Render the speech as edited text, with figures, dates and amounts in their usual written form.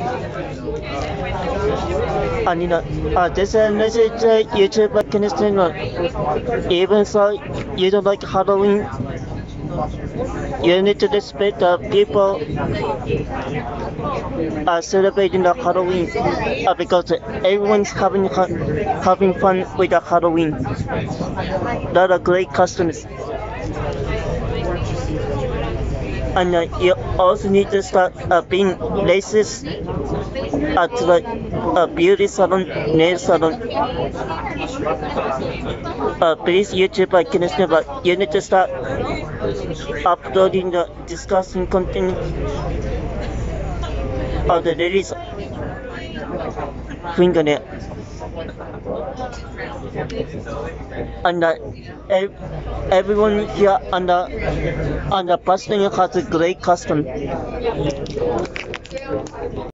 And there's a message YouTuber can send even so you don't like Halloween, you need to respect the people are celebrating the Halloween because everyone's having fun with the Halloween. That are great customers. And you also need to start being racist at the beauty salon, nail salon. Please, YouTube, you need to start uploading the disgusting content of the ladies' fingernail. And everyone here and the person has a great custom.